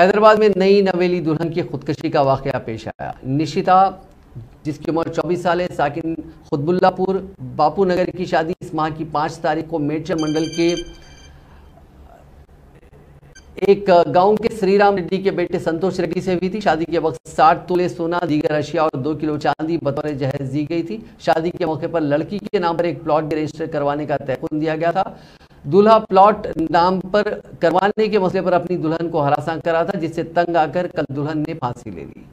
हैदराबाद में नई नवेली दुल्हन की खुदकुशी का वाकया पेश आया। निशिता, जिसकी उम्र 24 साल है, साकिन खुतबुल्लापुर बापू नगर की शादी इस माह की 5 तारीख को मेडचर मंडल के एक गांव के श्रीराम रेड्डी के बेटे संतोष रेड्डी से हुई थी। शादी के वक्त 60 तोले सोना, दीगर अशिया और 2 किलो चांदी बतौर जहेज दी गई थी। शादी के मौके पर लड़की के नाम पर एक प्लॉट भी रजिस्टर करवाने का तयकुन दिया गया था। दूल्हा प्लॉट नाम पर करवाने के मसले पर अपनी दुल्हन को हरासा कर रहा था, जिससे तंग आकर कल दुल्हन ने फांसी ले ली।